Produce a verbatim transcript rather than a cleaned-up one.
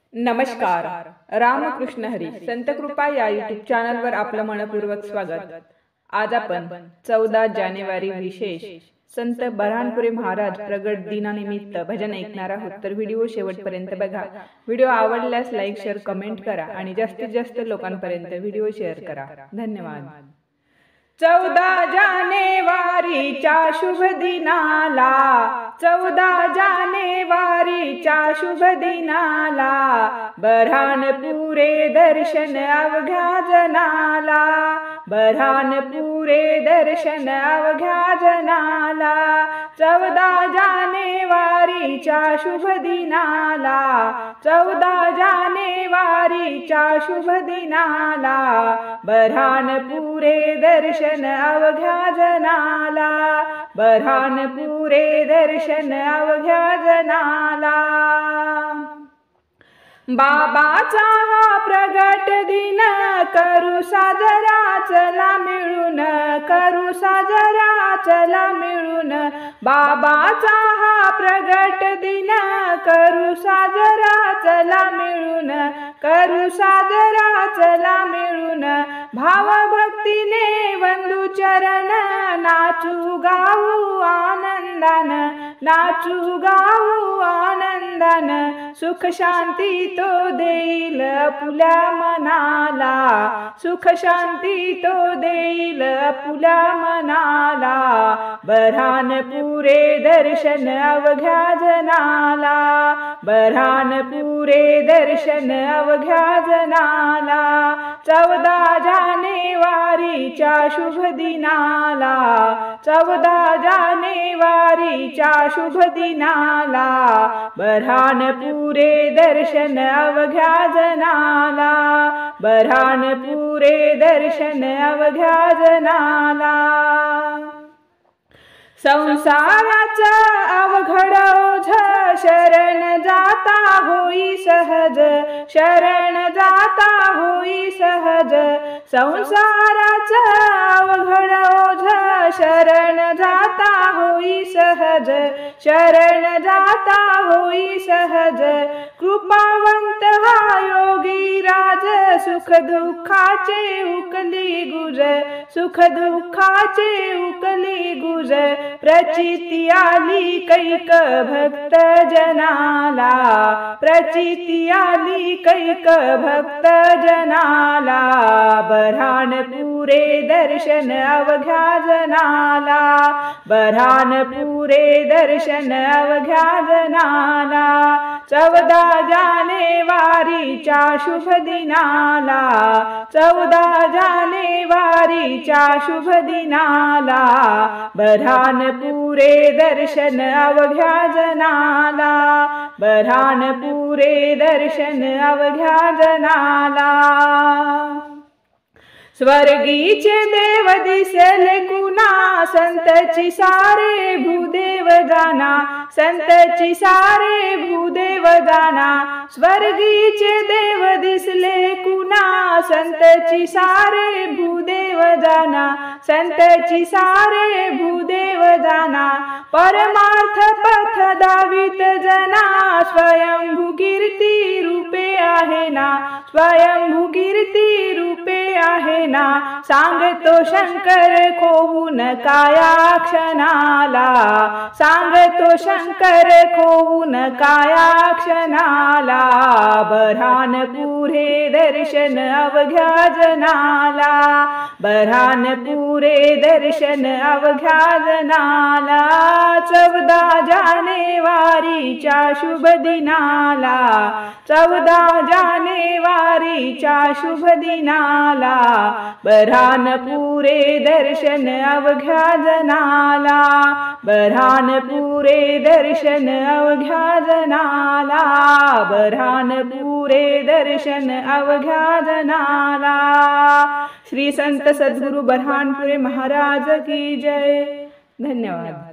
नमस्कार. रामकृष्ण हरी संत कृपा या यूट्यूब चॅनलवर आपलं मनपूर्वक स्वागत. आज आपण चौदा जानेवारी विशेष संत बऱ्हाणपुरे महाराज प्रगट दिनानिमित्त भजन ऐकणार आहोत. तर व्हिडिओ शेवटपर्यंत बघा. व्हिडिओ आवडल्यास लाईक शेअर कमेंट करा आणि जास्तीत जास्त लोकांपर्यंत व्हिडिओ शेअर करा. धन्यवाद. चौदा जानेवारीच्या शुभ दिनाला, चौदा जानेवारीच्या शुभ दिनाला बऱ्हाणपुरे दर्शन अवघ्या जनाला, बऱ्हाणपुरे दर्शन अवघ्या जनाला. चौदा जानेवारीच्या शुभ दिनाला, चौदा जानेवारीच्या शुभ दिनाला बऱ्हाणपुरे दर्शन अवघ्या जनाला, बऱ्हाणपुरे दर्शन अवघ्या जनाला. बाबाचा हा प्रगट दिन करू साजरा चला मिळून, करू साजरा चला मिळून. बाबाचा हा प्रगट दिन करू साजरा चला मिळून, करू साजरा चला मिळून. भावभक्तीने वंदू चरण नाचू गाऊ आनंदान, नाचू गाऊ आनंदान. सुख शांती तो देईल आपुल्या मनाला, सुख शांती तो देईल आपुल्या मनाला. बऱ्हाणपुरे दर्शन अवघ्या जनाला, बऱ्हाणपुरे दर्शन अवघ्या जनाला. चौदा जानेवारीच्या शुभ दिनाला, चौदा जानेवारीच्या शुभ दिनाला बऱ्हाणपुरे दर्शन अवघ्या जनाला, बऱ्हाणपुरे दर्शन अवघ्या जनाला. संसाराचा अवघड ओझ शरण जाता होई सहज, शरण जाता होई सहज. संसाराचा अवघड ओझ शरण जाता होई सहज, शरण जाता होई सहज. कृपावंत हा योगी राज सुख दुःखाचे उकली गुज, सुख दुःखाचे उकली गुज. प्रचिती आली कैक भक्त जनाला, प्रचिती आली कैक भक्त जनाला. बऱ्हाणपुरे दर्शन अवघ्या जनाला, बऱ्हाणपुरे दर्शन अवघ्या जनाला. चौदा जानेवारीच्या शुभ दिनाला, चौदा जानेवारीच्या शुभ दिनाला बऱ्हाणपुरे दर्शन अवघ्या जनाला, बऱ्हाणपुरे दर्शन अवघ्या जनाला. स्वर्गीचे देव दिसले कुणा संतची सारे भूदेव जाना, संतची सारे भूदेव जाना. स्वर्गीचे देव दिसले कुणा संतची सारे भूदेव जाना, संतची सारे भूदेव जाना. परमार्थ पथ दावित जना स्वयंभू कीर्ती रूपे आहे ना, स्वयंभू कीर्ती रूपे आहे ना. सांगतो शंकर खोवून काया क्षणाला, सांगतो शंकर खोवून काया क्षणाला. बऱ्हाणपुरे दर्शन अवघ्या जनाला, बऱ्हाणपुरे दर्शन अवघ्या जनाला. चौदा जानेवारीच्या शुभ दिनाला, चौदा जानेवारीच्या शुभ दिनाला बऱ्हाणपुरे दर्शन अवघ्या जनाला, बऱ्हाणपुरे दर्शन अवघ्या जनाला, बऱ्हाणपुरे दर्शन अवघ्या जनाला. श्री संत सद्गुरु बऱ्हाणपुरे महाराज की जय. धन्यवाद.